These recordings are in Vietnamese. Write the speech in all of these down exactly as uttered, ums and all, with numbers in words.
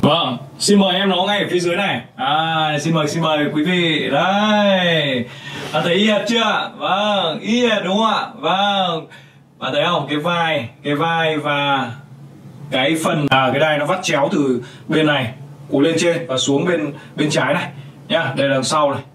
Vâng, xin mời em nó ngay ở phía dưới này. À, xin mời, xin mời quý vị. Đây, bạn thấy y hệt chưa? Vâng, y hệt đúng không ạ? Vâng, bạn thấy không? Cái vai, cái vai và cái phần à, cái đai nó vắt chéo từ bên này cúi lên trên và xuống bên bên trái này nhá. Đây là đằng sau này.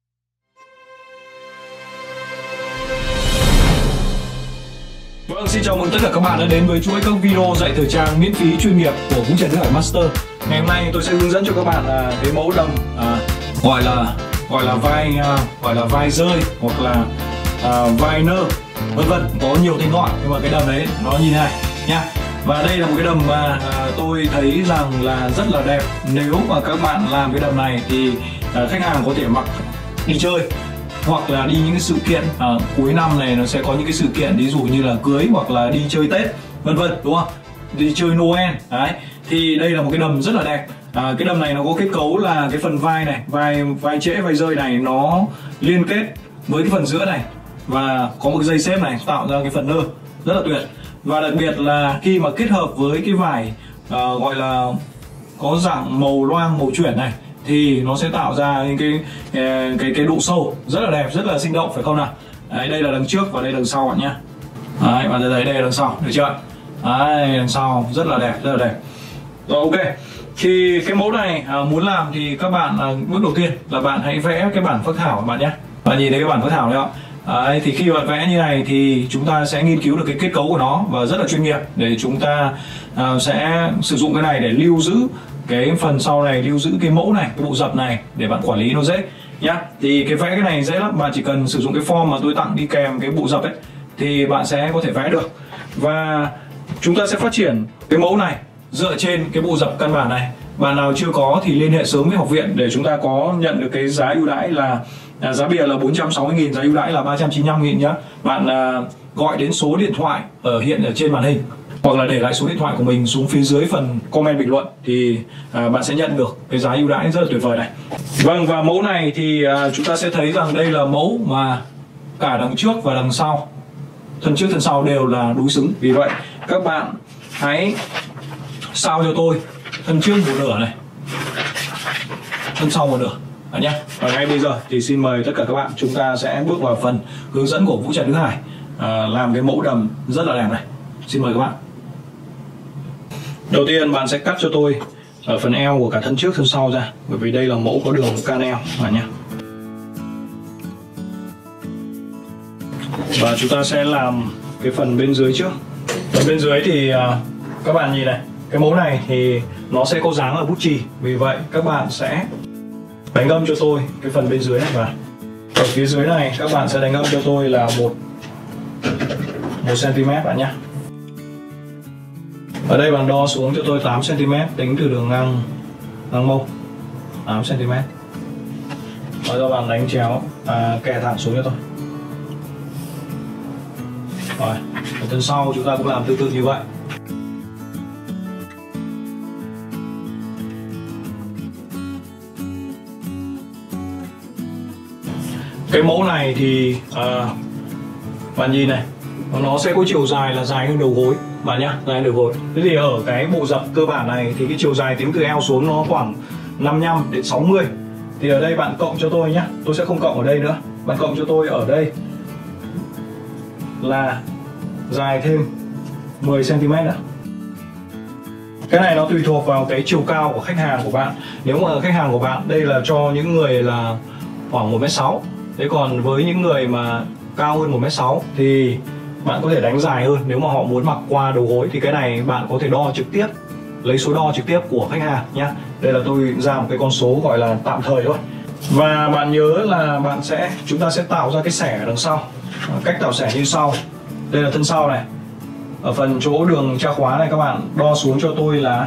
Vâng, xin chào mừng tất cả các bạn đã đến với chuỗi các video dạy thời trang miễn phí chuyên nghiệp của Vũ Trần Đức Hải Master. Ngày hôm nay tôi sẽ hướng dẫn cho các bạn là cái mẫu đầm à, gọi là gọi là vai à, gọi là vai rơi hoặc là à, vai nơ vân vân, có nhiều tên gọi, nhưng mà cái đầm đấy nó như thế này nha. Và đây là một cái đầm mà à, tôi thấy rằng là rất là đẹp. Nếu mà các bạn làm cái đầm này thì à, khách hàng có thể mặc đi chơi hoặc là đi những cái sự kiện à, cuối năm này nó sẽ có những cái sự kiện ví dụ như là cưới hoặc là đi chơi Tết vân vân, đúng không? Đi chơi Noel đấy, thì đây là một cái đầm rất là đẹp. À, cái đầm này nó có kết cấu là cái phần vai này, vai vai trễ, vai rơi này nó liên kết với cái phần giữa này và có một cái dây xếp này tạo ra cái phần nơ rất là tuyệt. Và đặc biệt là khi mà kết hợp với cái vải à, gọi là có dạng màu loang, màu chuyển này thì nó sẽ tạo ra những cái cái cái độ sâu rất là đẹp, rất là sinh động, phải không nào? Đấy, đây là đằng trước và đây là đằng sau bạn nhé. Đấy, bạn thấy đây là đằng sau, được chưa? Đấy, đằng sau rất là đẹp, rất là đẹp. Rồi, ok. Thì cái mẫu này à, muốn làm thì các bạn à, bước đầu tiên là bạn hãy vẽ cái bản phác thảo bạn nhé. Bạn nhìn thấy cái bản phác thảo đấy không? Đấy, thì khi bạn vẽ như này thì chúng ta sẽ nghiên cứu được cái kết cấu của nó và rất là chuyên nghiệp để chúng ta à, sẽ sử dụng cái này để lưu giữ cái phần sau này, lưu giữ cái mẫu này, cái bộ dập này để bạn quản lý nó dễ nhá. Thì cái vẽ cái này dễ lắm, bạn chỉ cần sử dụng cái form mà tôi tặng đi kèm cái bộ dập ấy thì bạn sẽ có thể vẽ được. Và chúng ta sẽ phát triển cái mẫu này dựa trên cái bộ dập căn bản này. Bạn nào chưa có thì liên hệ sớm với học viện để chúng ta có nhận được cái giá ưu đãi là à, giá bìa là bốn trăm sáu mươi nghìn, giá ưu đãi là ba trăm chín mươi lăm nghìn nhá. Bạn à, gọi đến số điện thoại ở hiện ở trên màn hình hoặc là để lại số điện thoại của mình xuống phía dưới phần comment bình luận thì à, bạn sẽ nhận được cái giá ưu đãi rất là tuyệt vời này. Vâng, và mẫu này thì à, chúng ta sẽ thấy rằng đây là mẫu mà cả đằng trước và đằng sau, thân trước thân sau đều là đối xứng. Vì vậy các bạn hãy sao cho tôi thân trước một nửa này, thân sau một nửa à nhé. Và ngay bây giờ thì xin mời tất cả các bạn chúng ta sẽ bước vào phần hướng dẫn của Vũ Trần Đức Hải à, làm cái mẫu đầm rất là đẹp này. Xin mời các bạn. Đầu tiên bạn sẽ cắt cho tôi ở phần eo của cả thân trước thân sau ra, bởi vì đây là mẫu có đường can eo bạn nhé. Và chúng ta sẽ làm cái phần bên dưới trước. Phần bên dưới thì uh, các bạn nhìn này, cái mẫu này thì nó sẽ có dáng ở bút chì, vì vậy các bạn sẽ đánh âm cho tôi cái phần bên dưới này vào. Ở phía dưới này các bạn sẽ đánh âm cho tôi là một một xăng-ti-mét bạn nhé. Ở đây bạn đo xuống cho tôi tám xăng-ti-mét, tính từ đường ngang ngang mông tám xăng-ti-mét. Rồi cho bạn đánh chéo à, kè thẳng xuống cho tôi. Rồi, ở thân sau chúng ta cũng làm tương tự như vậy. Cái mẫu này thì à, bạn nhìn này, nó sẽ có chiều dài là dài hơn đầu gối bạn nhá, dài hơn đầu gối. Thế thì ở cái bộ dập cơ bản này thì cái chiều dài tính từ eo xuống nó khoảng năm mươi lăm đến sáu mươi. Thì ở đây bạn cộng cho tôi nhá, tôi sẽ không cộng ở đây nữa. Bạn cộng cho tôi ở đây là dài thêm mười xăng-ti-mét nữa. Cái này nó tùy thuộc vào cái chiều cao của khách hàng của bạn. Nếu mà khách hàng của bạn đây là cho những người là khoảng một mét sáu, thế còn với những người mà cao hơn một mét sáu thì bạn có thể đánh dài hơn. Nếu mà họ muốn mặc qua đầu gối thì cái này bạn có thể đo trực tiếp, lấy số đo trực tiếp của khách hàng nhé. Đây là tôi ra một cái con số gọi là tạm thời thôi. Và bạn nhớ là bạn sẽ chúng ta sẽ tạo ra cái xẻ ở đằng sau. Cách tạo xẻ như sau. Đây là thân sau này. Ở phần chỗ đường tra khóa này các bạn đo xuống cho tôi là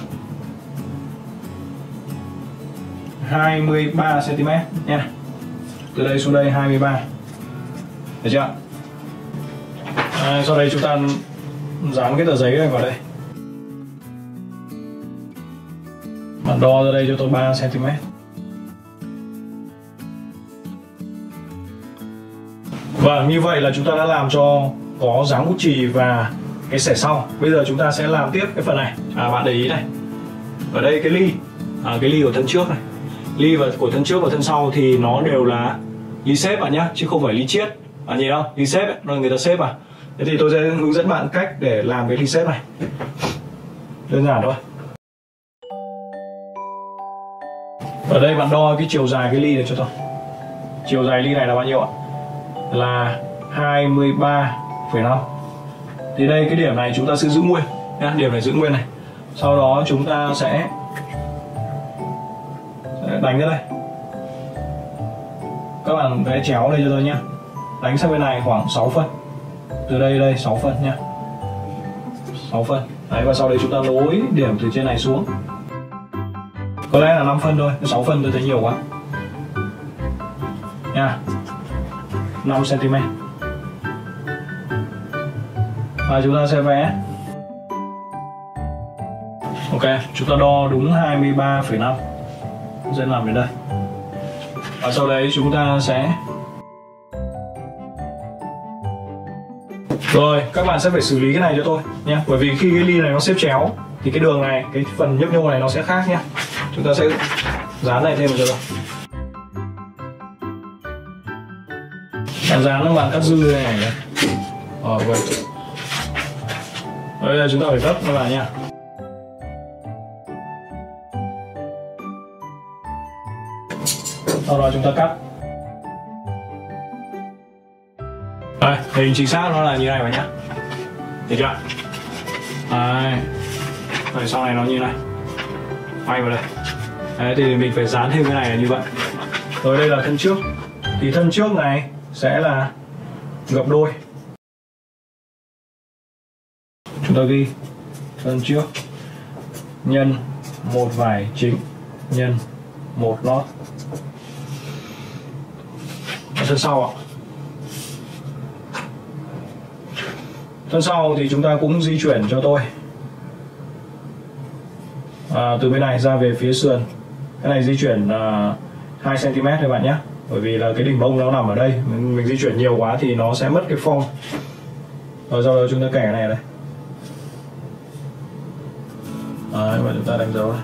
hai mươi ba xăng-ti-mét nha. Từ đây xuống đây hai mươi ba. Được chưa? À, sau đây chúng ta dán cái tờ giấy này vào đây. Bạn đo ra đây cho tôi ba xăng-ti-mét. Và như vậy là chúng ta đã làm cho có dáng bút chì và cái xẻ sau. Bây giờ chúng ta sẽ làm tiếp cái phần này. À, bạn để ý này, ở đây cái ly, à, cái ly của thân trước này, ly và của thân trước và thân sau thì nó đều là ly xếp bạn nhá, chứ không phải ly chiết. Bạn nhìn không? Ly xếp ấy, rồi người ta xếp à. Thế thì tôi sẽ hướng dẫn bạn cách để làm cái ly xếp này. Đơn giản thôi. Ở đây bạn đo cái chiều dài cái ly này cho tôi. Chiều dài ly này là bao nhiêu ạ? Là hai mươi ba phẩy năm. Thì đây cái điểm này chúng ta sẽ giữ nguyên nhá, điểm này giữ nguyên này. Sau đó chúng ta sẽ, sẽ đánh ra đây. Các bạn vẽ chéo đây cho tôi nhá. Đánh sang bên này khoảng sáu phân. Từ đây đây sáu phân nhá. sáu phân. Đấy, và sau đấy chúng ta nối điểm từ trên này xuống. Có lẽ là năm phân thôi, sáu phân tôi thấy nhiều quá. Nha. năm xăng ti mét. Và chúng ta sẽ vẽ. Ok, chúng ta đo đúng hai mươi ba phẩy năm. Sẽ làm đến đây. Và sau đấy chúng ta sẽ, rồi các bạn sẽ phải xử lý cái này cho tôi nhé, bởi vì khi cái ly này nó xếp chéo thì cái đường này, cái phần nhấp nhô này nó sẽ khác nhé. Chúng ta sẽ dán này thêm vào cho tôi. Bạn dán các bạn cắt dư này này. Ờ, vậy. Bây giờ chúng ta phải gấp nó vào nha. Sau đó chúng ta cắt. Đây, hình chính xác nó là như này bạn nhé. Thấy chưa? Đấy. Rồi sau này nó như này. Quay vào đây. Đấy, thì mình phải dán thêm cái này là như vậy. Rồi đây là thân trước. Thì thân trước này sẽ là gập đôi. Chúng ta ghi thân trước nhân một vải chính nhân một lót. Thân sau ạ. Thân sau thì chúng ta cũng di chuyển cho tôi à, từ bên này ra về phía sườn. Cái này di chuyển à, hai xăng ti mét thôi bạn nhé. Bởi vì là cái đỉnh bông nó nằm ở đây, mình, mình di chuyển nhiều quá thì nó sẽ mất cái form. Rồi sau đó chúng ta kẻ cái này ở đây. Đấy, và chúng ta đánh dấu này.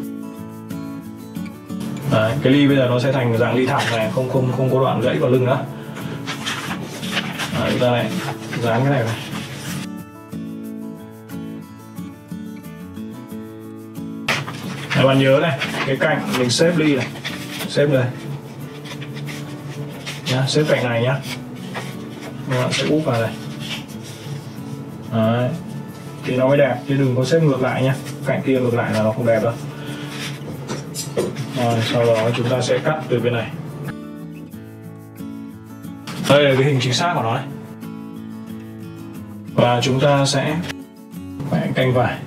Đấy, cái ly bây giờ nó sẽ thành dạng ly thẳng này, không không không có đoạn gãy vào lưng nữa. Đấy, chúng ta này dán cái này vào. Đấy, bạn nhớ này, cái cạnh mình xếp ly này, xếp đây nhá, xếp cạnh này nhá, các bạn sẽ úp vào đây. Đấy, thì nó mới đẹp, chứ đừng có xếp ngược lại nhá, cạnh kia ngược lại là nó không đẹp đâu. Rồi, sau đó chúng ta sẽ cắt từ bên này. Đây là cái hình chính xác của nó đấy. Và chúng ta sẽ vẽ canh vải.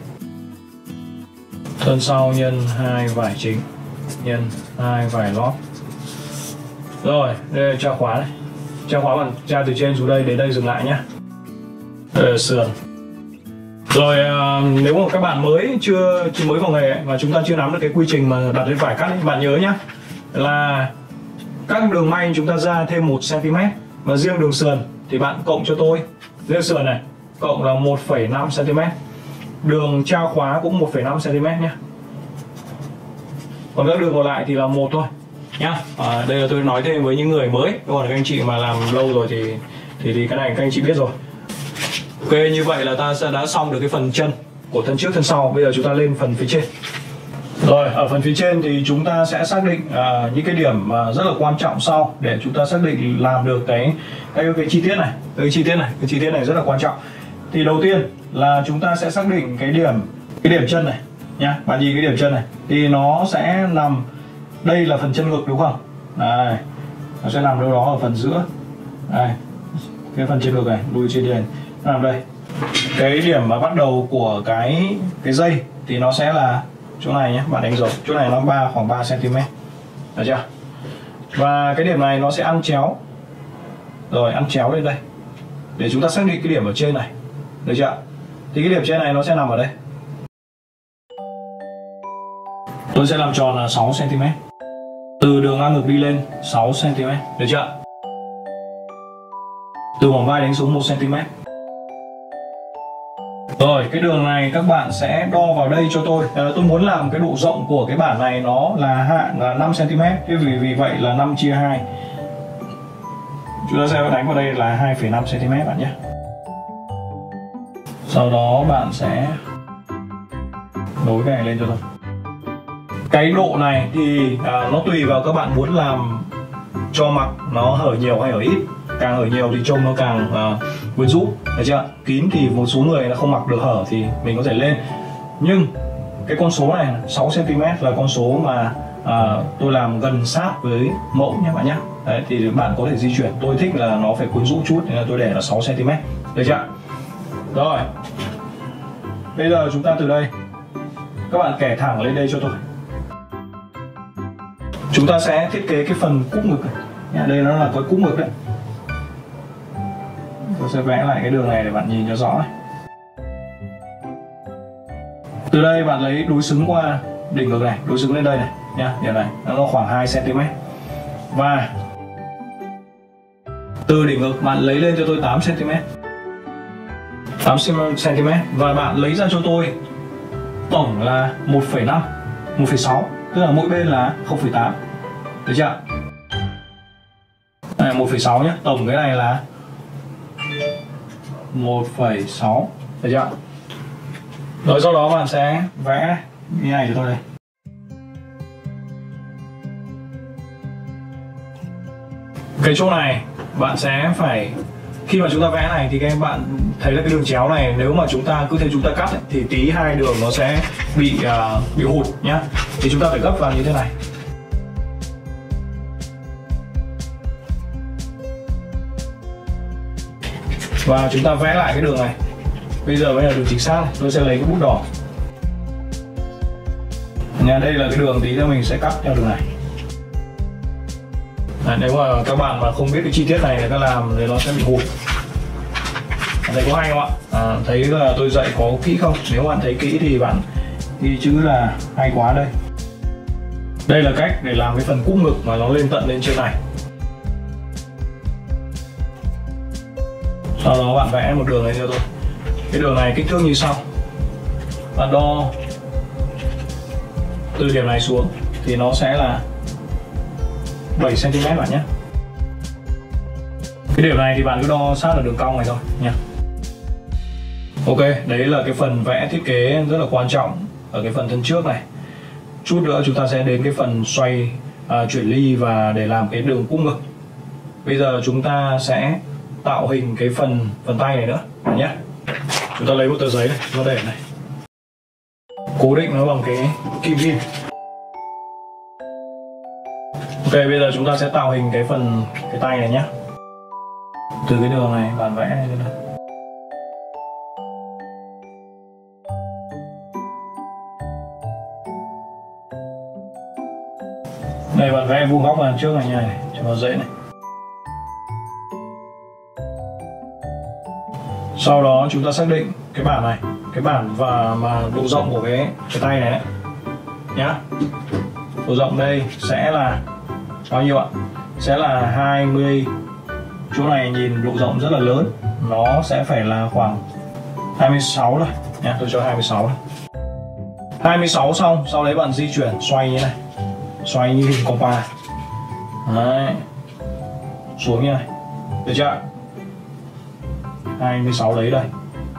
Thân sau nhân hai vải chính nhân hai vải lót. Rồi, đây là tra khóa này. Tra khóa bằng tra từ trên xuống đây đến đây dừng lại nhé. Đây là sườn. Rồi à, nếu mà các bạn mới chưa, chưa mới vào nghề ấy, và chúng ta chưa nắm được cái quy trình mà đặt lên vải cắt ấy, bạn nhớ nhá là các đường may chúng ta ra thêm một xăng ti mét, và riêng đường sườn thì bạn cộng cho tôi, riêng sườn này cộng là một phẩy năm xăng ti mét, đường tra khóa cũng một phẩy năm xăng ti mét nhé. Còn các đường còn lại thì là một thôi nhá. À, đây là tôi nói thêm với những người mới, còn các anh chị mà làm lâu rồi thì thì, thì cái này các anh chị biết rồi. Ok, như vậy là ta sẽ đã xong được cái phần chân của thân trước thân sau. Bây giờ chúng ta lên phần phía trên. Rồi, ở phần phía trên thì chúng ta sẽ xác định uh, những cái điểm uh, rất là quan trọng sau để chúng ta xác định làm được cái cái, cái chi tiết này, cái chi tiết này, cái chi tiết này rất là quan trọng. Thì đầu tiên là chúng ta sẽ xác định cái điểm cái điểm chân này nhá. Bạn nhìn cái điểm chân này thì nó sẽ nằm, đây là phần chân ngực đúng không? Đây, nó sẽ nằm đâu đó ở phần giữa. Đây, cái phần chân ngực này, đuôi trên đền nó nằm đây. Cái điểm mà bắt đầu của cái cái dây thì nó sẽ là chỗ này nhé, bạn đánh dấu chỗ này nó ba khoảng ba xăng ti mét, được chưa? Và cái điểm này nó sẽ ăn chéo, rồi ăn chéo lên đây để chúng ta xác định cái điểm ở trên này, được chưa? Thì cái điểm trên này nó sẽ nằm ở đây. Tôi sẽ làm tròn là sáu xăng ti mét, từ đường ngang ngực đi lên sáu xăng ti mét, được chưa? Từ vòng vai đánh xuống một xăng ti mét. Rồi, cái đường này các bạn sẽ đo vào đây cho tôi. à, Tôi muốn làm cái độ rộng của cái bản này nó là hạn là năm xăng ti mét. Thế vì vì vậy là năm chia hai, chúng ta sẽ đánh vào đây là hai phẩy năm xăng ti mét bạn nhé. Sau đó bạn sẽ nối cái này lên cho tôi. Cái độ này thì à, nó tùy vào các bạn muốn làm cho mặc nó hở nhiều hay hở ít. Càng hở nhiều thì trông nó càng uh, quyến rũ, được chưa? Kín thì một số người nó không mặc được hở thì mình có thể lên. Nhưng cái con số này sáu xăng ti mét là con số mà uh, tôi làm gần sát với mẫu nhé bạn nhé. Đấy, thì bạn có thể di chuyển. Tôi thích là nó phải quyến rũ chút nên là tôi để là sáu xăng ti mét, được chưa? Rồi, bây giờ chúng ta từ đây các bạn kẻ thẳng lên đây cho tôi. Chúng ta sẽ thiết kế cái phần cúc ngực này. Đây nó là cái cúc ngực đấy. Tôi sẽ vẽ lại cái đường này để bạn nhìn cho rõ này. Từ đây bạn lấy đối xứng qua đỉnh ngực này, đối xứng lên đây này nha, điểm này nó khoảng hai xăng ti mét. Và từ đỉnh ngực bạn lấy lên cho tôi tám xăng ti mét. tám xăng ti mét và bạn lấy ra cho tôi tổng là một phẩy năm, một phẩy sáu, tức là mỗi bên là không phẩy tám. Được chưa? Đây, một phẩy sáu nhé, tổng cái này là một phẩy sáu, được chưa? Rồi sau đó bạn sẽ vẽ như này cho tôi đây. Cái chỗ này bạn sẽ phải, khi mà chúng ta vẽ này thì các bạn thấy là cái đường chéo này, nếu mà chúng ta cứ thế chúng ta cắt ấy, thì tí hai đường nó sẽ bị uh, bị hụt nhá. Thì chúng ta phải gấp vào như thế này. Và chúng ta vẽ lại cái đường này. Bây giờ mới là đường chính xác này. Tôi sẽ lấy cái bút đỏ nha, đây là cái đường tí nữa mình sẽ cắt theo đường này. À, nếu mà các bạn mà không biết cái chi tiết này người ta làm thì nó sẽ bị hụt. Thấy có hay không ạ? À, thấy là tôi dạy có kỹ không? Nếu bạn thấy kỹ thì bạn ghi chữ là hay quá đây. Đây là cách để làm cái phần cúc ngực mà nó lên tận lên trên này. Sau đó bạn vẽ một đường này cho tôi. Cái đường này kích thước như sau. Bạn đo từ điểm này xuống thì nó sẽ là bảy xăng ti mét bạn nhé. Cái điểm này thì bạn cứ đo sát ở đường cong này thôi nha. Ok, đấy là cái phần vẽ thiết kế rất là quan trọng ở cái phần thân trước này. Chút nữa chúng ta sẽ đến cái phần xoay à, chuyển ly và để làm cái đường cúc ngực. Bây giờ chúng ta sẽ tạo hình cái phần phần tay này nữa nhé. Chúng ta lấy một tờ giấy này, nó để này, cố định nó bằng cái kim ghim. Ok, bây giờ chúng ta sẽ tạo hình cái phần cái tay này nhé. Từ cái đường này bạn vẽ này lên đây. Đây bạn vẽ vuông góc vào trước này như này, cho nó dễ này. Sau đó chúng ta xác định cái bản này, cái bản và mà độ rộng của cái cái tay này đấy nhá. Độ rộng đây sẽ là bao nhiêu ạ? Sẽ là hai mươi. Chỗ này nhìn độ rộng rất là lớn, nó sẽ phải là khoảng hai mươi sáu thôi nha, tôi cho hai mươi sáu này. hai mươi sáu xong, sau đấy bạn di chuyển xoay như này, xoay như hình compa. Đấy, xuống như này, được chưa? hai mươi sáu đấy đây.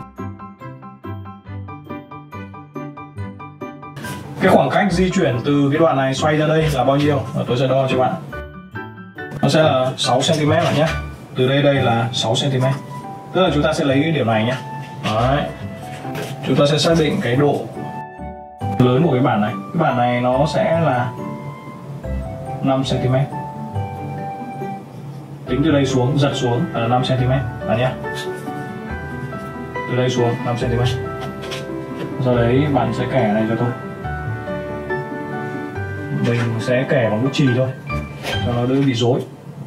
Cái khoảng cách di chuyển từ cái đoạn này xoay ra đây là bao nhiêu? Và tôi sẽ đo cho bạn. Nó sẽ là sáu xăng ti mét bạn nhé. Từ đây đây là sáu xăng ti mét. Tức là chúng ta sẽ lấy cái điểm này nhé. Đấy. Chúng ta sẽ xác định cái độ lớn của cái bản này. Cái bản này nó sẽ là năm xăng ti mét. Tính từ đây xuống, giật xuống là năm xăng ti mét bạn nhé. Từ đây xuống năm xăng ti mét. Sau đấy bạn sẽ kẻ này cho tôi. Mình sẽ kẻ bằng bút chì thôi cho nó đỡ bị rối.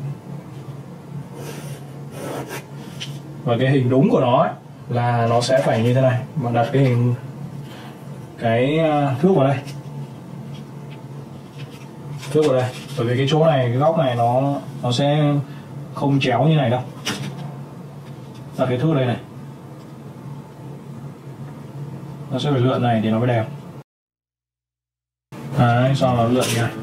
Và cái hình đúng của nó ấy, là nó sẽ phải như thế này. Bạn đặt cái hình cái thước vào đây, thước vào đây, bởi vì cái chỗ này, cái góc này nó nó sẽ không chéo như này đâu. Đặt cái thước đây này. nó sẽ phải lượn này thì nó mới đẹp. Đấy, sau đó lượn như này.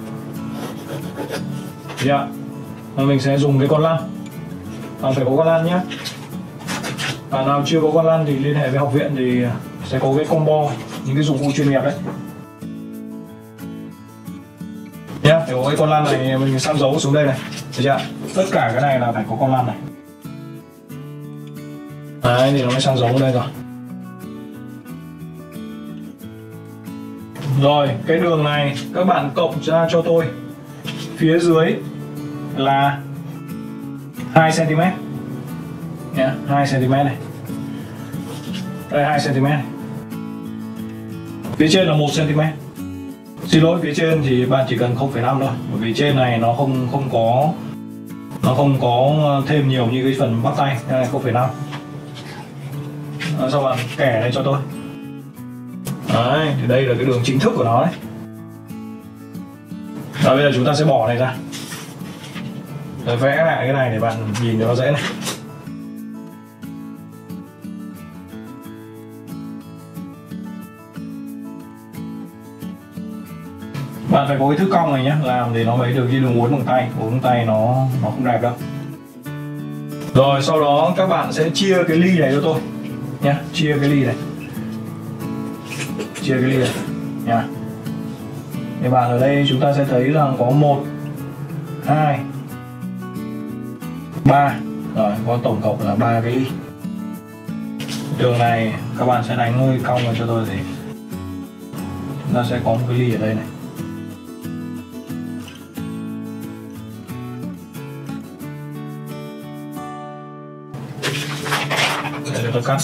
Dạ. Và mình sẽ dùng cái con lăn. Bạn phải có con lăn nhé. Bạn nào chưa có con lăn thì liên hệ với học viện thì sẽ có cái combo những cái dụng cụ chuyên nghiệp đấy. Nhá, phải có cái con lăn này mình xăm dấu xuống đây này. Được chưa? Tất cả cái này là phải có con lăn này. Đấy thì nó mới xăm dấu đây rồi. Rồi, cái đường này các bạn cộng ra cho tôi phía dưới là hai xăng ti mét nhé, hai xăng ti mét này. Đây hai xăng ti mét này. Phía trên là một xăng ti mét. Xin lỗi, phía trên thì bạn chỉ cần không phẩy năm thôi, bởi vì trên này nó không không có nó không có thêm nhiều như cái phần bắp tay, đây này không phẩy năm. Sau bạn kẻ đây cho tôi. Đấy, thì đây là cái đường chính thức của nó đấy. Rồi bây giờ chúng ta sẽ bỏ này ra. Rồi vẽ lại cái này để bạn nhìn cho nó dễ này. Bạn phải có cái thước cong này nhé, làm thì nó mới được, như đường uốn bằng tay, uốn bằng tay nó nó không đẹp đâu. Rồi sau đó các bạn sẽ chia cái ly này cho tôi nhé, chia cái ly này, chia cái ly này nha. Thì bạn ở đây chúng ta sẽ thấy rằng có một, hai, ba, rồi có tổng cộng là ba cái ly. Đường này các bạn sẽ đánh hơi cong vào cho tôi thì chúng ta sẽ có một cái ly ở đây này. Để cho tôi cắt.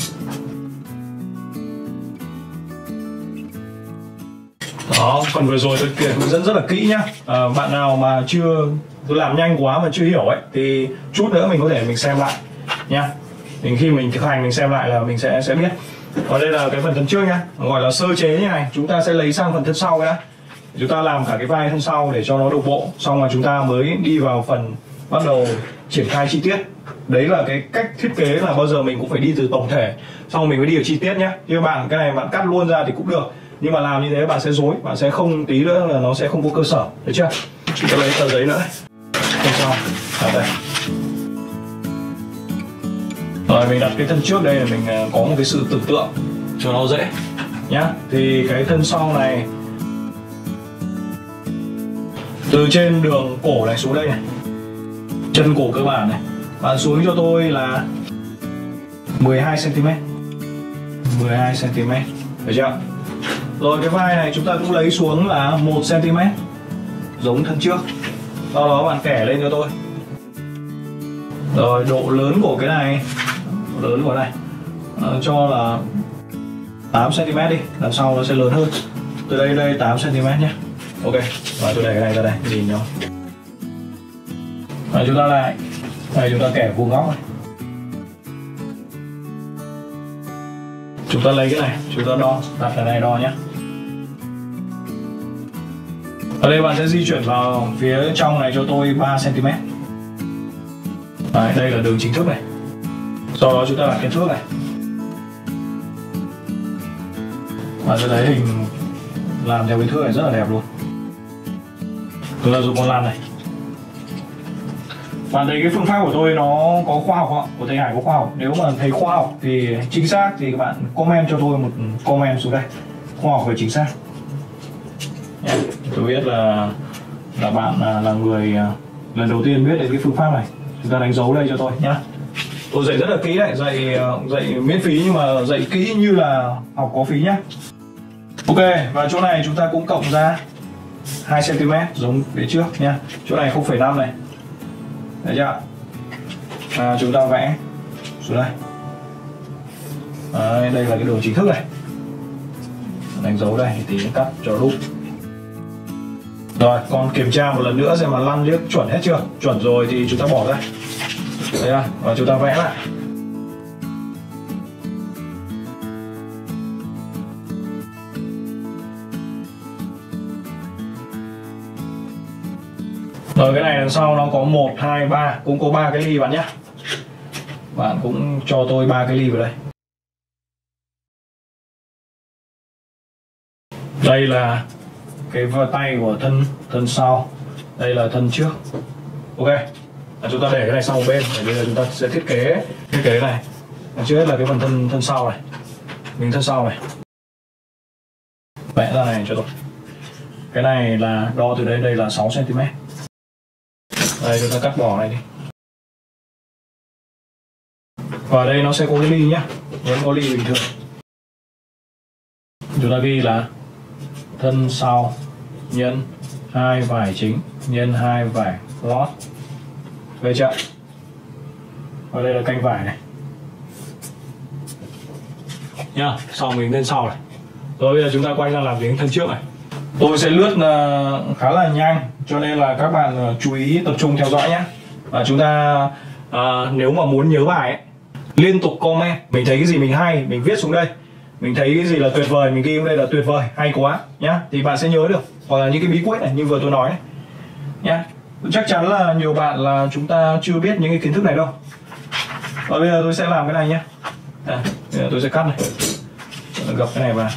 Đó, phần vừa rồi tôi kể hướng dẫn rất là kỹ nhá. À, bạn nào mà chưa, tôi làm nhanh quá mà chưa hiểu ấy thì chút nữa mình có thể mình xem lại nha. Thì khi mình thực hành mình xem lại là mình sẽ sẽ biết. Còn đây là cái phần thân trước nhá, gọi là sơ chế như này. Chúng ta sẽ lấy sang phần thân sau đã. Chúng ta làm cả cái vai thân sau để cho nó đồng bộ, xong rồi chúng ta mới đi vào phần bắt đầu triển khai chi tiết. Đấy là cái cách thiết kế, là bao giờ mình cũng phải đi từ tổng thể, xong rồi mình mới đi vào chi tiết nhá. Như bạn cái này bạn cắt luôn ra thì cũng được, nhưng mà làm như thế bạn sẽ rối, bạn sẽ không, tí nữa là nó sẽ không có cơ sở, được chưa? Chúng ta lấy tờ giấy nữa, không sao, ở đây. Rồi mình đặt cái thân trước đây là mình có một cái sự tưởng tượng cho nó dễ nhá. Thì cái thân sau này từ trên đường cổ này xuống đây này, chân cổ cơ bản này, bạn xuống cho tôi là mười hai xăng ti mét, mười hai xăng ti mét, được chưa? Rồi cái vai này chúng ta cũng lấy xuống là một xăng ti mét, giống thân trước. Sau đó bạn kẻ lên cho tôi. Rồi độ lớn của cái này, độ lớn của cái này à, cho là tám xăng ti mét đi, lần sau nó sẽ lớn hơn. Từ đây đây tám xăng ti mét nhé. Ok, và tôi để cái này ra đây, nhìn nhau. Rồi chúng ta lại, đây chúng ta kẻ vuông góc này. Chúng ta lấy cái này, chúng ta đo, đặt cái này đo nhé. Ở đây bạn sẽ di chuyển vào phía trong này cho tôi ba xăng ti mét. Đấy, đây là đường chính thức này. Sau đó chúng ta đặt cái thước này. Bạn sẽ thấy hình làm theo cái thước này rất là đẹp luôn. Chúng ta dùng con lăn này. Bạn thấy cái phương pháp của tôi nó có khoa học không? Của thầy Hải có khoa học. Nếu mà thầy khoa học thì chính xác thì các bạn comment cho tôi một comment xuống đây. Khoa học và chính xác. Yeah. Tôi biết là là bạn là, là người lần đầu tiên biết đến cái phương pháp này. Chúng ta đánh dấu đây cho tôi nhá. Tôi dạy rất là kỹ đấy, dạy dạy miễn phí nhưng mà dạy kỹ như là học có phí nhá. Ok, và chỗ này chúng ta cũng cộng ra hai xăng ti mét giống phía trước nha. Chỗ này không phẩy năm này. Đấy chưa? À, chúng ta vẽ xuống đây. Đấy, đây là cái đường chính thức này. Đánh dấu đây thì cắt cho đúng. Rồi, còn kiểm tra một lần nữa xem mà lăn liếc chuẩn hết chưa? Chuẩn rồi thì chúng ta bỏ ra. Đấy chưa? Và chúng ta vẽ lại. Rồi cái này đằng sau nó có một, hai, ba, cũng có ba cái ly bạn nhé. Bạn cũng cho tôi ba cái ly vào đây. Đây là cái tay của thân thân sau, đây là thân trước. Ok, à, chúng ta để cái này sang một bên. Bây giờ chúng ta sẽ thiết kế thiết kế này. Trước hết là cái phần thân thân sau này, miếng thân sau này, vẽ ra này cho tôi. Cái này là đo từ đây, đây là sáu xăng ti mét. Đây chúng ta cắt bỏ này đi. Và đây nó sẽ có cái ly nhá, vẫn có ly bình thường. Chúng ta ghi là thân sau nhân hai vải chính nhân hai vải lót. Về chưa? Và đây là canh vải này nhá, xong miếng thân sau này. Rồi bây giờ chúng ta quay ra làm miếng thân trước này. Tôi sẽ lướt uh, khá là nhanh, cho nên là các bạn uh, chú ý tập trung theo dõi nhé. Và chúng ta uh, nếu mà muốn nhớ bài ấy, liên tục comment, mình thấy cái gì mình hay mình viết xuống đây, mình thấy cái gì là tuyệt vời mình ghi xuống đây là tuyệt vời, hay quá nhá, thì bạn sẽ nhớ được. Hoặc là những cái bí quyết này như vừa tôi nói này nhá. Chắc chắn là nhiều bạn là chúng ta chưa biết những cái kiến thức này đâu. Và bây giờ tôi sẽ làm cái này nhé. À, bây giờ tôi sẽ cắt này, gập cái này vào.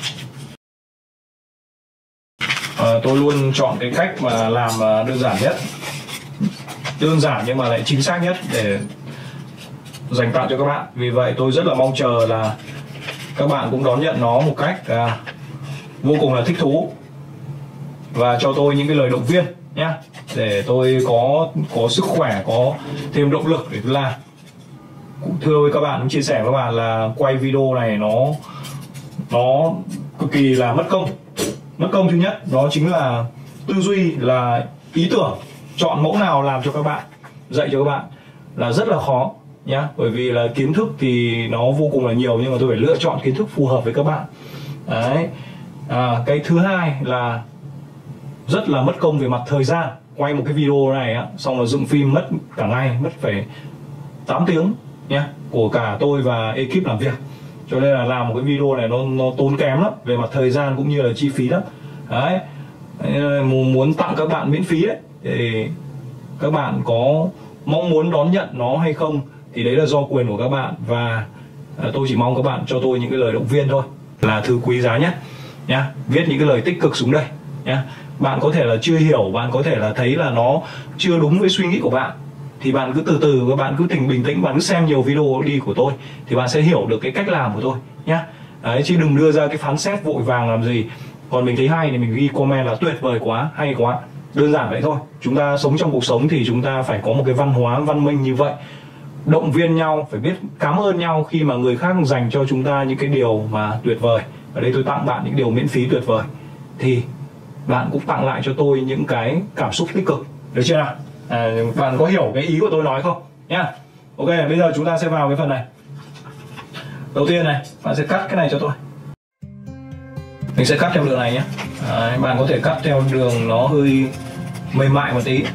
À, tôi luôn chọn cái cách mà làm đơn giản nhất, đơn giản nhưng mà lại chính xác nhất để dành tặng cho các bạn. Vì vậy tôi rất là mong chờ là các bạn cũng đón nhận nó một cách à, vô cùng là thích thú và cho tôi những cái lời động viên nhé, để tôi có có sức khỏe, có thêm động lực để tôi làm. Cũng thưa với các bạn, cũng chia sẻ với các bạn là quay video này nó nó cực kỳ là mất công. Mất công thứ nhất đó chính là tư duy, là ý tưởng, chọn mẫu nào làm cho các bạn, dạy cho các bạn là rất là khó nhá. Bởi vì là kiến thức thì nó vô cùng là nhiều, nhưng mà tôi phải lựa chọn kiến thức phù hợp với các bạn. Đấy. À, cái thứ hai là rất là mất công về mặt thời gian. Quay một cái video này á, xong rồi dựng phim mất cả ngày, mất phải tám tiếng nhá, của cả tôi và ekip làm việc. Cho nên là làm một cái video này nó, nó tốn kém lắm, về mặt thời gian cũng như là chi phí lắm. Đấy. Muốn tặng các bạn miễn phí đấy, thì các bạn có mong muốn đón nhận nó hay không thì đấy là do quyền của các bạn. Và tôi chỉ mong các bạn cho tôi những cái lời động viên thôi, là thứ quý giá nhất nhá. Viết những cái lời tích cực xuống đây nhá. Bạn có thể là chưa hiểu, bạn có thể là thấy là nó chưa đúng với suy nghĩ của bạn, thì bạn cứ từ từ, các bạn cứ tỉnh bình tĩnh, bạn cứ xem nhiều video đi của tôi thì bạn sẽ hiểu được cái cách làm của tôi nhá. Đấy, chứ đừng đưa ra cái phán xét vội vàng làm gì. Còn mình thấy hay thì mình ghi comment là tuyệt vời quá, hay quá, đơn giản vậy thôi. Chúng ta sống trong cuộc sống thì chúng ta phải có một cái văn hóa văn minh như vậy, động viên nhau, phải biết cảm ơn nhau khi mà người khác dành cho chúng ta những cái điều mà tuyệt vời. Ở đây tôi tặng bạn những điều miễn phí tuyệt vời, thì bạn cũng tặng lại cho tôi những cái cảm xúc tích cực, được chưa nào? À, bạn có hiểu cái ý của tôi nói không nhá? Ok, bây giờ chúng ta sẽ vào cái phần này. Đầu tiên này, bạn sẽ cắt cái này cho tôi. Mình sẽ cắt theo đường này nhé. Đấy, bạn có thể cắt theo đường nó hơi mềm mại một tí.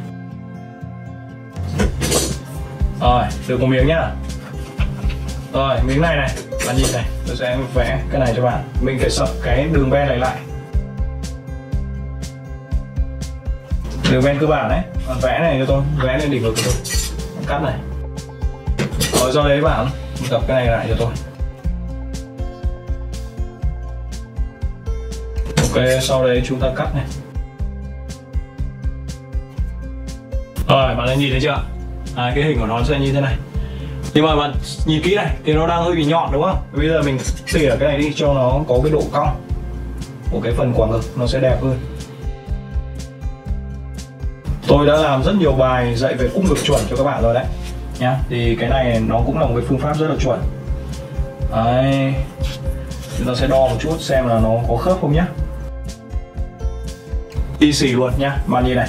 Rồi, được một miếng nhá. Rồi, miếng này này, bạn nhìn này, tôi sẽ vẽ cái này cho bạn. Mình phải sập cái đường ven này lại. Đường ven cơ bản đấy, bạn vẽ này cho tôi, vẽ lên đỉnh ngực của tôi, cắt này. Rồi sau đấy bạn gập cái này lại cho tôi. Ok, sau đấy chúng ta cắt này. Rồi, bạn đã nhìn thấy chưa? À, cái hình của nó sẽ như thế này. Nhưng mà bạn nhìn kỹ này thì nó đang hơi bị nhọn đúng không? Bây giờ mình tỉa cái này đi cho nó có cái độ cong của cái phần quả ngực, nó sẽ đẹp hơn. Tôi đã làm rất nhiều bài dạy về cung ngực chuẩn cho các bạn rồi đấy nhá. Thì cái này nó cũng là một cái phương pháp rất là chuẩn. Đấy. Chúng ta sẽ đo một chút xem là nó có khớp không nhá. Y xì luôn nhá, bạn nhìn này.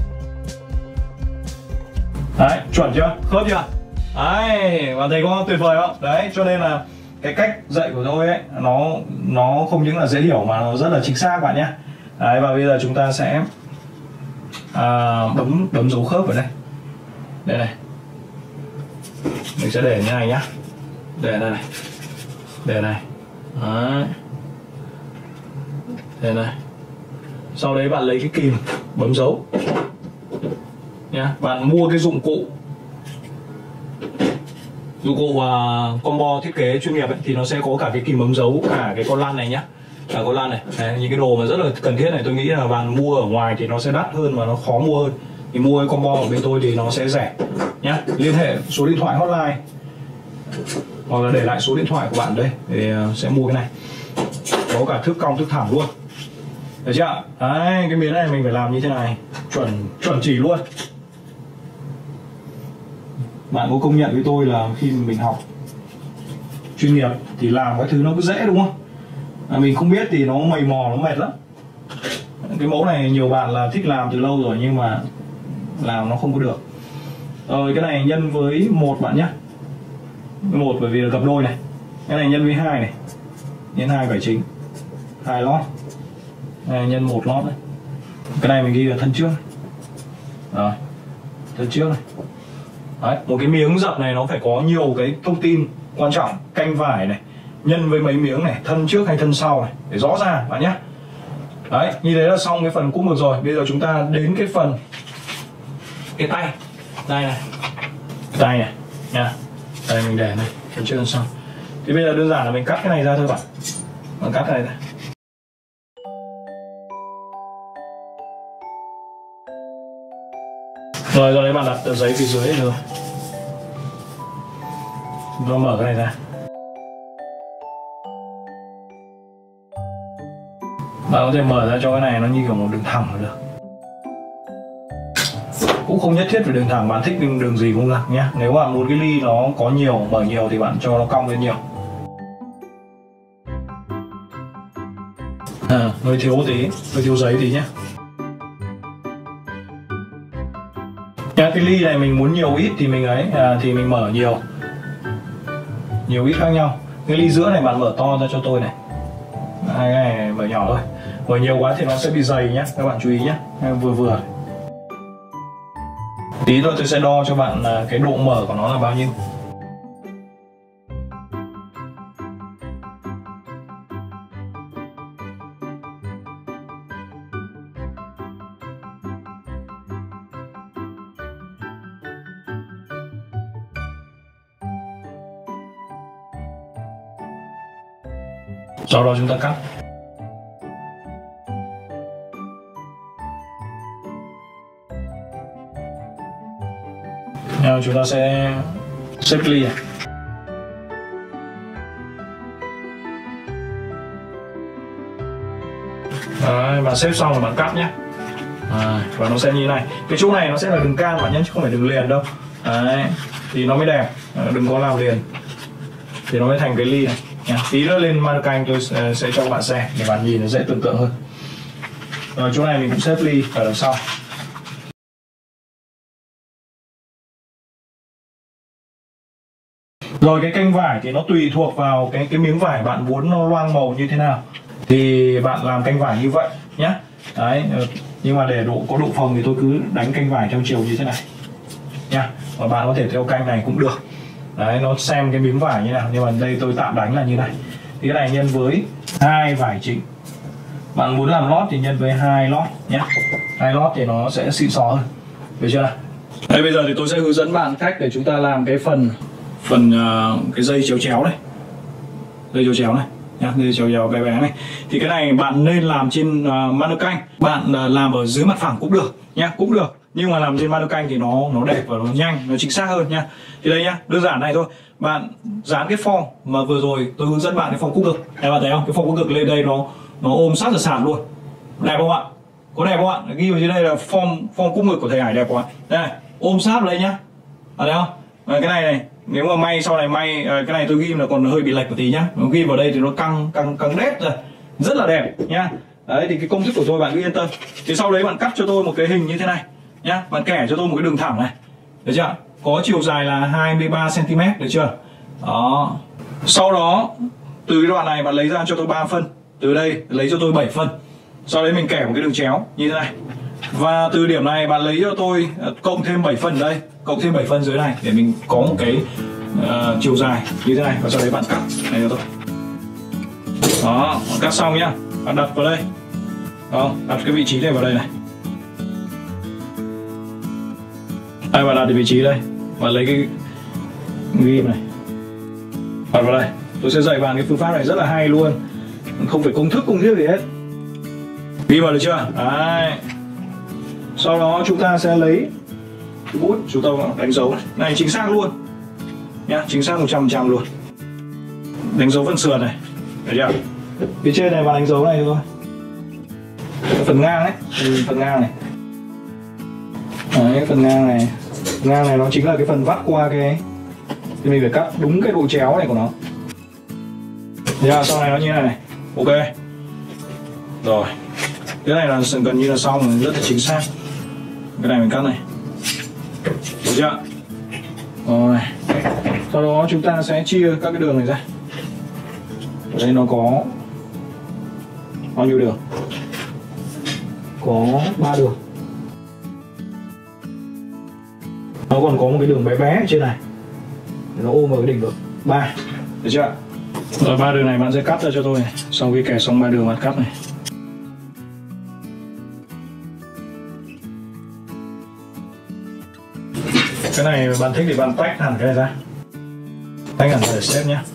Đấy, chuẩn chưa? Khớp chưa? Đấy, bạn thấy có tuyệt vời không? Đấy, cho nên là cái cách dạy của tôi ấy, nó nó không những là dễ hiểu mà nó rất là chính xác bạn nhé. Đấy, và bây giờ chúng ta sẽ à, bấm bấm dấu khớp ở đây. Đây này. Mình sẽ để như này nhá. Để đây này. Để này. Đấy. Để này. Sau đấy bạn lấy cái kìm bấm dấu nhá. Bạn mua cái dụng cụ dụng cụ uh, combo thiết kế chuyên nghiệp ấy, thì nó sẽ có cả cái kìm bấm dấu, cả cái con lăn này nhá. là có lăn này. Đấy, những cái đồ mà rất là cần thiết này, tôi nghĩ là bạn mua ở ngoài thì nó sẽ đắt hơn và nó khó mua hơn, thì mua cái combo ở bên tôi thì nó sẽ rẻ nhá. Liên hệ số điện thoại hotline hoặc là để lại số điện thoại của bạn đây để sẽ mua cái này, có cả thước cong thước thẳng luôn, được chưa? Đấy, cái miếng này mình phải làm như thế này, chuẩn chuẩn chỉ luôn. Bạn có công nhận với tôi là khi mình học chuyên nghiệp thì làm cái thứ nó cứ dễ đúng không? À, mình không biết thì nó mày mò, nó mệt lắm. Cái mẫu này nhiều bạn là thích làm từ lâu rồi nhưng mà làm nó không có được. Rồi cái này nhân với một bạn nhé, một bởi vì là cặp đôi này. Cái này nhân với hai này, nhân hai phải chính, hai lót. Này nhân một lót này. Cái này mình ghi là thân trước. Rồi, thân trước này. Đấy, một cái miếng dập này nó phải có nhiều cái thông tin quan trọng, canh vải này, nhân với mấy miếng này, thân trước hay thân sau này để rõ ràng bạn nhé. Đấy, như thế là xong cái phần cúc ngực rồi. Bây giờ chúng ta đến cái phần cái tay. Đây này, tay này nha. Đây mình để này, phần trước phần sau. Thì bây giờ đơn giản là mình cắt cái này ra thôi bạn. Mình cắt cái này ra. Rồi rồi đấy, bạn đặt tờ giấy phía dưới rồi. Chúng ta mở cái này ra. Bạn có thể mở ra cho cái này nó như kiểu một đường thẳng là được. Cũng không nhất thiết phải đường thẳng, bạn thích đường, đường gì cũng được nhé. Nếu bạn muốn cái ly nó có nhiều, mở nhiều thì bạn cho nó cong lên nhiều. À, hơi thiếu một tí, hơi thiếu giấy tí nhé. Nha, cái ly này mình muốn nhiều ít thì mình ấy à, thì mình mở nhiều, nhiều ít khác nhau. Cái ly giữa này bạn mở to ra cho tôi này. Hai cái này mở nhỏ thôi. Mở nhiều quá thì nó sẽ bị dày nhé, các bạn chú ý nhé. Vừa vừa. Tí nữa tôi sẽ đo cho bạn cái độ mở của nó là bao nhiêu. Sau đó chúng ta cắt. Nào, chúng ta sẽ xếp ly này. Đấy, bạn xếp xong rồi bạn cắt nhé. À, và nó sẽ như thế này. Cái chỗ này nó sẽ là đường can bạn nhé, chứ không phải đường liền đâu. Đấy, thì nó mới đẹp. Đừng có làm liền thì nó mới thành cái ly này. Nha. Tí nữa lên mannequin tôi sẽ cho các bạn xem để bạn nhìn nó dễ tưởng tượng hơn. Rồi chỗ này mình cũng xếp ly ở đằng sau. Rồi cái canh vải thì nó tùy thuộc vào cái cái miếng vải bạn muốn nó loang màu như thế nào thì bạn làm canh vải như vậy nhé. Đấy, nhưng mà để độ có độ phồng thì tôi cứ đánh canh vải theo chiều như thế này nha. Và bạn có thể theo canh này cũng được. Đấy, nó xem cái miếng vải như nào, nhưng mà đây tôi tạm đánh là như này. Thì cái này nhân với hai vải chính. Bạn muốn làm lót thì nhân với hai lót nhé. Hai lót thì nó sẽ xịn xò hơn, được chưa? Đây, bây giờ thì tôi sẽ hướng dẫn bạn cách để chúng ta làm cái phần phần uh, cái dây chéo chéo này, dây chéo chéo này nhá, dây chéo chéo bé bé này. Thì cái này bạn nên làm trên uh, mannequin, bạn uh, làm ở dưới mặt phẳng cũng được nhá, cũng được. Nhưng mà làm trên mannequin thì nó nó đẹp và nó nhanh, nó chính xác hơn nha. Thì đây nhá, đơn giản này thôi. Bạn dán cái form mà vừa rồi tôi hướng dẫn bạn cái form cúc ngực. Các bạn thấy không? Cái form cúc ngực lên đây nó nó ôm sát vào sàn luôn. Đẹp không ạ? Có đẹp không ạ? Ghi vào dưới đây là form form cúc ngực của thầy Hải đẹp không ạ? Đây, ôm sát vào đây nhá. À thấy không? À, cái này này, nếu mà may sau này may à, cái này tôi ghi là còn hơi bị lệch một tí nhá. Nó ghi vào đây thì nó căng căng căng đét rồi. Rất là đẹp nhá. Đấy thì cái công thức của tôi bạn cứ yên tâm. Thì sau đấy bạn cắt cho tôi một cái hình như thế này nhá, bạn kẻ cho tôi một cái đường thẳng này, được chưa? Có chiều dài là hai mươi ba xăng ti mét, được chưa? Đó. Sau đó từ cái đoạn này bạn lấy ra cho tôi ba phân, từ đây lấy cho tôi bảy phân. Sau đấy mình kẻ một cái đường chéo như thế này. Và từ điểm này bạn lấy cho tôi cộng thêm bảy phân ở đây, cộng thêm bảy phân dưới này để mình có một cái uh, chiều dài như thế này, và sau đấy bạn cắt này cho tôi. Đó, cắt xong nhá, bạn đặt vào đây. Đó, đặt cái vị trí này vào đây này. Đây, bạn đặt vị trí đây, bạn lấy cái ghim này, đặt vào đây. Tôi sẽ dạy bạn cái phương pháp này rất là hay luôn. không phải công thức công thức gì hết. Ghi vào được chưa? Đấy. Sau đó chúng ta sẽ lấy cái bút, chúng ta đánh dấu này, này chính xác luôn nhá, chính xác một trăm phần trăm luôn. Đánh dấu phần sườn này, được chưa? Phía trên này bạn đánh dấu này thôi. Phần ngang ấy, phần ngang này. Đấy, phần ngang này, ngang này nó chính là cái phần vắt qua cái, thì mình phải cắt đúng cái độ chéo này của nó. Dạ, sau này nó như thế này này, ok. Rồi, cái này là gần như là xong, rất là chính xác. Cái này mình cắt này, được chưa? Rồi, sau đó chúng ta sẽ chia các cái đường này ra. Ở đây nó có bao nhiêu đường? Có ba đường. Nó còn có một cái đường bé bé ở trên này, nó ôm vào cái đỉnh được ba, được chưa? Rồi ba đường này bạn sẽ cắt ra cho tôi này. Sau khi kẻ xong ba đường bạn cắt này. Cái này bạn thích thì bạn tách hẳn cái này ra, tách hẳn ra để xếp nhé.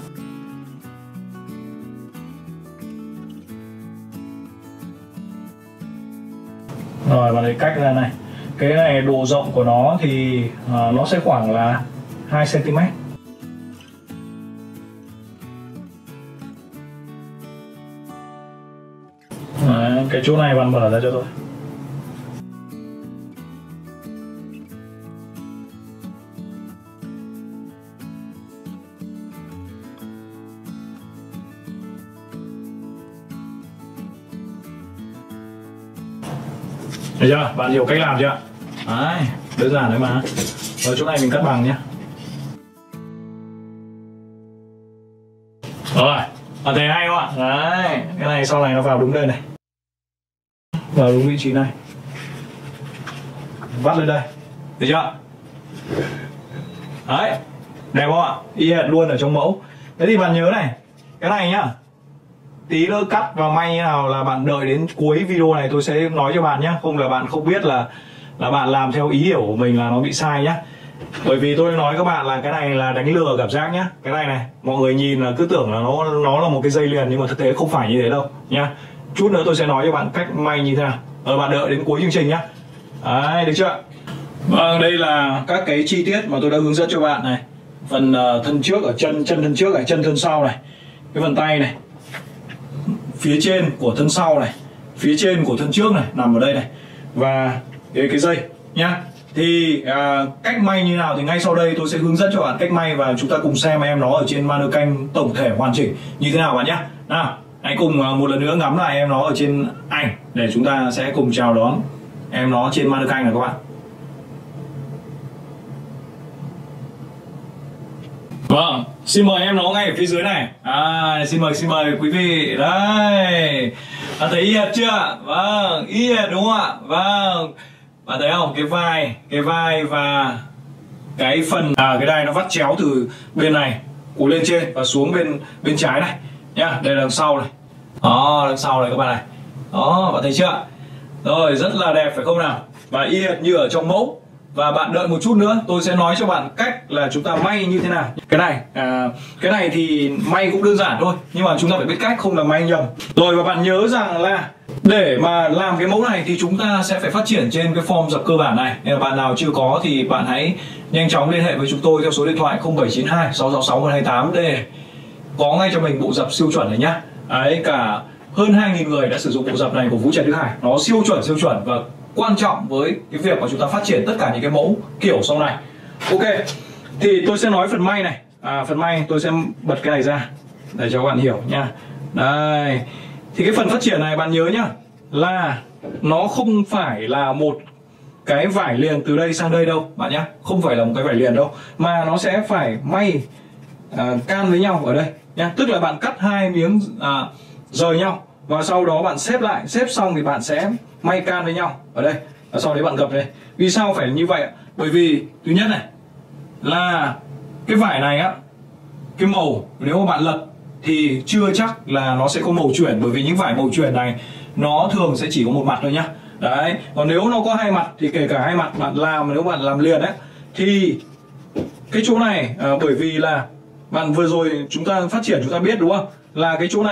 Rồi bạn ấy cách ra này. Cái này độ rộng của nó thì uh, nó sẽ khoảng là hai xăng ti mét. Đấy, cái chỗ này bạn mở ra cho tôi. Được chưa? Bạn hiểu cách làm chưa? Đấy, đơn giản đấy mà. Ở chỗ này mình cắt bằng nhé. Rồi, bạn thấy hay không ạ? Đấy, cái này sau này nó vào đúng đây này, vào đúng vị trí này, vắt lên đây, được chưa? Đấy, đẹp không ạ? Y hệt luôn ở trong mẫu. Thế thì bạn nhớ này, cái này nhá, tí nữa cắt và may như nào là bạn đợi đến cuối video này tôi sẽ nói cho bạn nhé, không là bạn không biết là là bạn làm theo ý hiểu của mình là nó bị sai nhá. Bởi vì tôi nói các bạn là cái này là đánh lừa cảm giác nhá. Cái này này, mọi người nhìn là cứ tưởng là nó nó là một cái dây liền nhưng mà thực tế không phải như thế đâu nhá. Chút nữa tôi sẽ nói cho bạn cách may như thế nào. Rồi bạn đợi đến cuối chương trình nhá. Đấy, được chưa? Vâng, đây là các cái chi tiết mà tôi đã hướng dẫn cho bạn này. Phần uh, thân trước ở chân, chân thân trước này, chân thân sau này, cái phần tay này, phía trên của thân sau này, phía trên của thân trước này nằm ở đây này, và cái, cái dây nhá. Thì à, cách may như nào thì ngay sau đây tôi sẽ hướng dẫn cho bạn cách may và chúng ta cùng xem em nó ở trên mannequin tổng thể hoàn chỉnh như thế nào bạn nhé. Nào, hãy cùng một lần nữa ngắm lại em nó ở trên ảnh để chúng ta sẽ cùng chào đón em nó trên mannequin này các bạn. Vâng, xin mời em nó ngay ở phía dưới này. À, xin mời, xin mời quý vị. Đây, bạn thấy y hệt chưa? Vâng, y hệt đúng không ạ? Vâng, bạn thấy không? Cái vai, cái vai và cái phần à, cái đai nó vắt chéo từ bên này cúi lên trên và xuống bên bên trái này nhá. Đây là đằng sau này. Đó, đằng sau này các bạn này. Đó, bạn thấy chưa? Rồi, rất là đẹp phải không nào? Và y hệt như ở trong mẫu. Và bạn đợi một chút nữa tôi sẽ nói cho bạn cách là chúng ta may như thế nào. Cái này à, cái này thì may cũng đơn giản thôi, nhưng mà chúng ta phải biết cách không là may nhầm. Rồi, và bạn nhớ rằng là để mà làm cái mẫu này thì chúng ta sẽ phải phát triển trên cái form dập cơ bản này. Nên là bạn nào chưa có thì bạn hãy nhanh chóng liên hệ với chúng tôi theo số điện thoại không bảy chín hai sáu sáu sáu một hai tám để có ngay cho mình bộ dập siêu chuẩn này nhá. Đấy, cả hơn hai nghìn người đã sử dụng bộ dập này của Vũ Trần Đức Hải. Nó siêu chuẩn siêu chuẩn và quan trọng với cái việc mà chúng ta phát triển tất cả những cái mẫu kiểu sau này. Ok, thì tôi sẽ nói phần may này. À, phần may tôi sẽ bật cái này ra để cho các bạn hiểu nha. Đây, thì cái phần phát triển này bạn nhớ nhá, là nó không phải là một cái vải liền từ đây sang đây đâu bạn nhá, không phải là một cái vải liền đâu, mà nó sẽ phải may à, can với nhau ở đây nhá. Tức là bạn cắt hai miếng à, rời nhau và sau đó bạn xếp lại, xếp xong thì bạn sẽ may can với nhau ở đây và sau đấy bạn gập đây. Vì sao phải như vậy? Bởi vì thứ nhất này là cái vải này á, cái màu nếu mà bạn lật thì chưa chắc là nó sẽ có màu chuyển, bởi vì những vải màu chuyển này nó thường sẽ chỉ có một mặt thôi nhá. Đấy, còn nếu nó có hai mặt thì kể cả hai mặt bạn làm, nếu bạn làm liền ấy thì cái chỗ này à, bởi vì là bạn vừa rồi chúng ta phát triển chúng ta biết đúng không, là cái chỗ này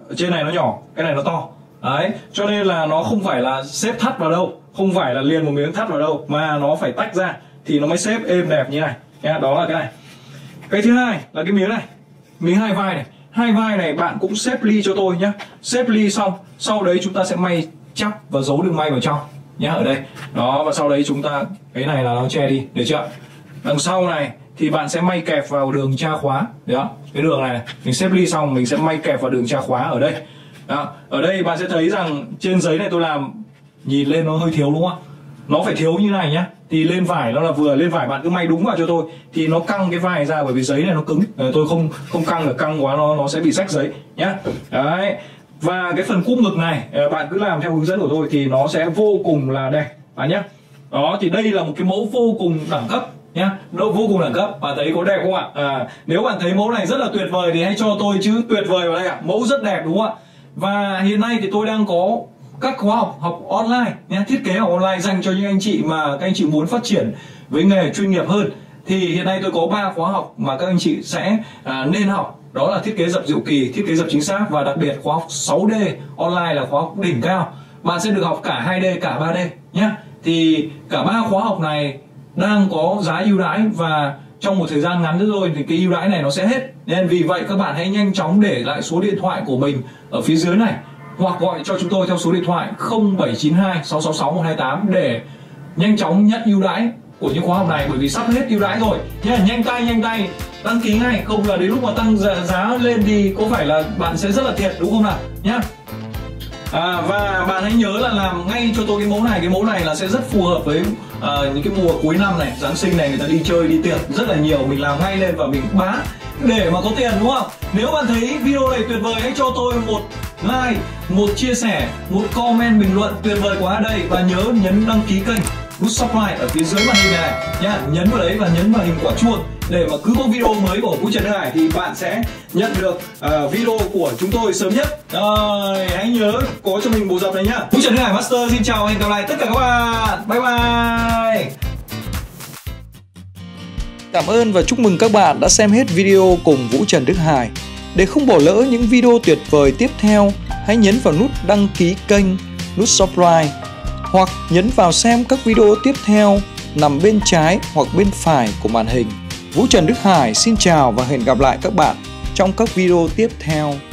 ở trên này nó nhỏ, cái này nó to. Đấy, cho nên là nó không phải là xếp thắt vào đâu, không phải là liền một miếng thắt vào đâu, mà nó phải tách ra thì nó mới xếp êm đẹp như này nhá. Đó là cái này. Cái thứ hai là cái miếng này, miếng hai vai này. Hai vai này bạn cũng xếp ly cho tôi nhá. Xếp ly xong, sau đấy chúng ta sẽ may chắp và giấu đường may vào trong nhá, ở đây. Đó, và sau đấy chúng ta, cái này là nó che đi, được chưa? Đằng sau này thì bạn sẽ may kẹp vào đường tra khóa. Đó, cái đường này, này mình xếp ly xong mình sẽ may kẹp vào đường tra khóa ở đây. Đó, ở đây bạn sẽ thấy rằng trên giấy này tôi làm nhìn lên nó hơi thiếu đúng không? Nó phải thiếu như này nhá. Thì lên vải nó là vừa, lên vải bạn cứ may đúng vào cho tôi thì nó căng cái vai ra, bởi vì giấy này nó cứng. Tôi không không căng được, căng quá nó nó sẽ bị rách giấy nhá. Đấy. Và cái phần cúp ngực này bạn cứ làm theo hướng dẫn của tôi thì nó sẽ vô cùng là đẹp bạn nhé. Đó, thì đây là một cái mẫu vô cùng đẳng cấp nhá, nó vô cùng đẳng cấp. Bạn thấy có đẹp không ạ? À, nếu bạn thấy mẫu này rất là tuyệt vời thì hãy cho tôi chữ tuyệt vời vào đây ạ. Mẫu rất đẹp đúng không ạ? Và hiện nay thì tôi đang có các khóa học học online nhé, thiết kế học online dành cho những anh chị mà các anh chị muốn phát triển với nghề chuyên nghiệp hơn. Thì hiện nay tôi có ba khóa học mà các anh chị sẽ à, nên học. Đó là thiết kế dập diệu kỳ, thiết kế dập chính xác, và đặc biệt khóa học sáu D online là khóa học đỉnh cao. Bạn sẽ được học cả hai D cả ba D nhé. Thì cả ba khóa học này đang có giá ưu đãi, và trong một thời gian ngắn nữa rồi thì cái ưu đãi này nó sẽ hết. Nên vì vậy các bạn hãy nhanh chóng để lại số điện thoại của mình ở phía dưới này, hoặc gọi cho chúng tôi theo số điện thoại không bảy chín hai sáu sáu sáu một hai tám để nhanh chóng nhận ưu đãi của những khóa học này, bởi vì sắp hết ưu đãi rồi nhá. Nhanh tay nhanh tay đăng ký ngay, không là đến lúc mà tăng giá, giá lên thì có phải là bạn sẽ rất là thiệt đúng không nào nhá. À, và bạn hãy nhớ là làm ngay cho tôi cái mẫu này. Cái mẫu này là sẽ rất phù hợp với à, những cái mùa cuối năm này, Giáng sinh này, người ta đi chơi đi tiệc rất là nhiều. Mình làm ngay lên và mình bán để mà có tiền đúng không? Nếu bạn thấy video này tuyệt vời, hãy cho tôi một like, một chia sẻ, một comment bình luận tuyệt vời quá đây, và nhớ nhấn đăng ký kênh, nút subscribe ở phía dưới màn hình này nhá, nhấn vào đấy và nhấn vào hình quả chuông để mà cứ có video mới của Vũ Trần Đức Hải thì bạn sẽ nhận được uh, video của chúng tôi sớm nhất. Rồi, hãy nhớ có cho mình bộ dập này nhá. Vũ Trần Đức Hải Master xin chào và hẹn gặp lại tất cả các bạn. Bye bye. Cảm ơn và chúc mừng các bạn đã xem hết video cùng Vũ Trần Đức Hải. Để không bỏ lỡ những video tuyệt vời tiếp theo, hãy nhấn vào nút đăng ký kênh, nút subscribe, hoặc nhấn vào xem các video tiếp theo nằm bên trái hoặc bên phải của màn hình. Vũ Trần Đức Hải xin chào và hẹn gặp lại các bạn trong các video tiếp theo.